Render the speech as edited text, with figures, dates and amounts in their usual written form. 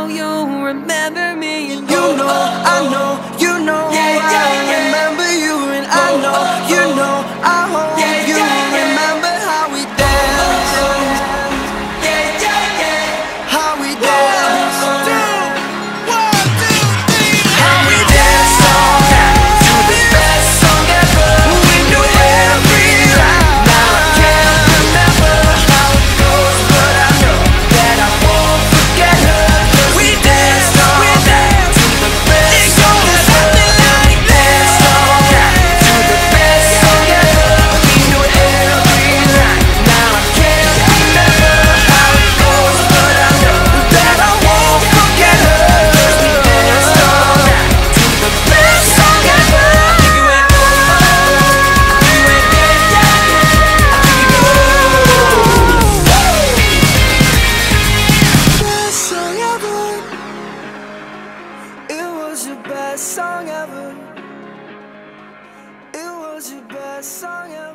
you'll remember me. And you know, I know, you know, I remember you, and I know, you know, I hope you remember how we danced, how we danced, how we danced all night to the best song ever. We knew every line. Now I can't remember how it goes, but I know that I won't forget her. 'Cause we danced all night to the best song ever. Danced all night to the best song ever. We knew every line. Now I can't remember how it goes, but I know that I won't forget her. 'Cause we danced all night to the best song ever. Best song ever. It was your best song ever. It was your best song ever.